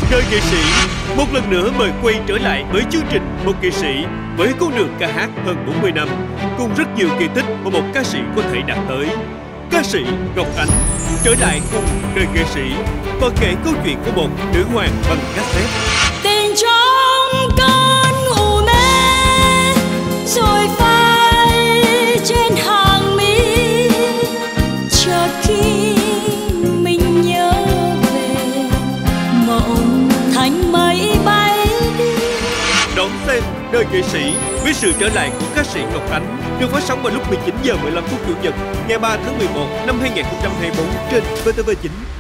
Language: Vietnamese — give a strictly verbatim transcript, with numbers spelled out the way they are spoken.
Đời nghệ sĩ một lần nữa mời quay trở lại với chương trình Một nghệ sĩ với con đường ca hát hơn bốn mươi năm, cùng rất nhiều kỳ tích mà một ca sĩ có thể đạt tới. Ca sĩ Ngọc Ánh trở lại cùng đời nghệ sĩ và kể câu chuyện của một nữ hoàng bằng cassette. Tình trong cơn u mê rồi phai trên hàng mi, chợt khi mình nhớ về mộng thành mây bay đi. Đón xem đời nghệ sĩ với sự trở lại của ca sĩ Ngọc Ánh được phát sóng vào lúc mười chín giờ mười lăm phút Chủ nhật ngày ba tháng mười một năm hai nghìn không trăm hai mươi tư trên vê tê vê chín.